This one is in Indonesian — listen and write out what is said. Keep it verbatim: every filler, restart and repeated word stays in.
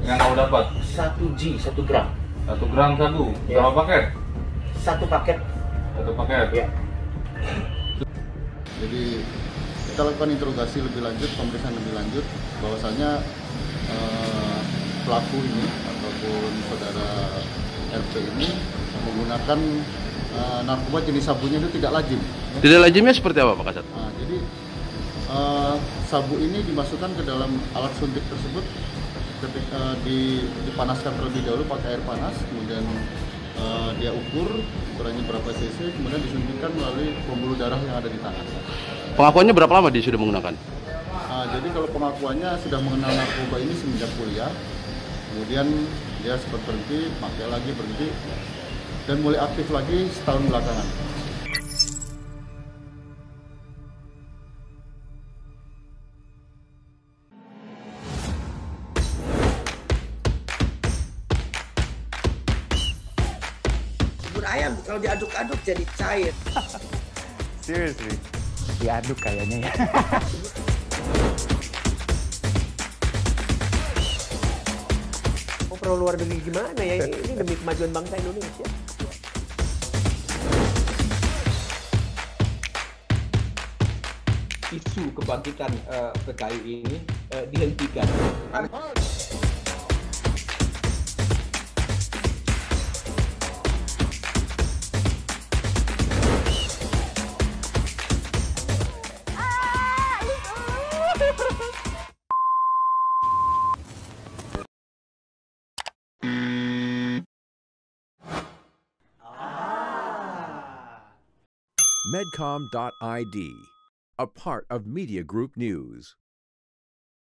Yang kau dapat? Satu G, satu gram. Satu gram sabu. Ya. Berapa paket? Satu paket. Satu paket. Ya. Jadi kita lakukan interogasi lebih lanjut, pemeriksaan lebih lanjut, bahwasanya eh, pelaku ini ataupun saudara R P ini menggunakan eh, narkoba jenis sabunya itu tidak lazim. Tidak lazimnya seperti apa Pak Kasat? Nah, jadi eh, sabu ini dimasukkan ke dalam alat suntik tersebut, ketika di, dipanaskan terlebih dahulu pakai air panas, kemudian eh, dia ukur ukurannya berapa cc, kemudian disuntikkan melalui pembuluh darah yang ada di tangan. Pengakuannya berapa lama dia sudah menggunakan? Nah, jadi kalau pengakuannya sudah mengenal narkoba ini semenjak kuliah, kemudian dia sempat berhenti, pakai lagi berhenti, dan mulai aktif lagi setahun belakangan. Bubur ayam kalau diaduk-aduk jadi cair. Seriously, diaduk kayaknya ya. Mau perlu luar negeri gimana ya? Ini demi kemajuan bangsa Indonesia. Isu kebangkitan uh, P K I ini uh, dihentikan. Medcom dot I D, a part of Media Group News.